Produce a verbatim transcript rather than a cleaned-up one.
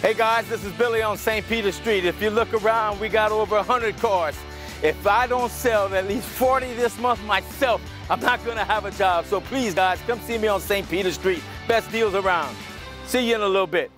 Hey guys, this is Billy on Saint Peter Street. If you look around, we got over one hundred cars. If I don't sell at least forty this month myself, I'm not gonna have a job. So please guys, come see me on Saint Peter Street. Best deals around. See you in a little bit.